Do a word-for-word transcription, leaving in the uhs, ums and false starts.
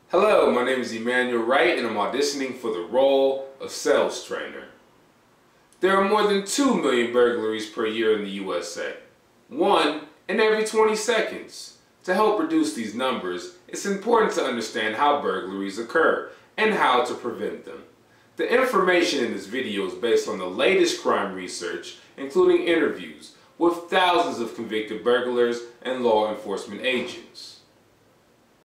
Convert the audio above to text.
Hello, my name is Emmanuel Wright and I'm auditioning for the role of sales trainer. There are more than two million burglaries per year in the U S A, one in every twenty seconds. To help reduce these numbers, it's important to understand how burglaries occur and how to prevent them. The information in this video is based on the latest crime research, including interviews with thousands of convicted burglars and law enforcement agents.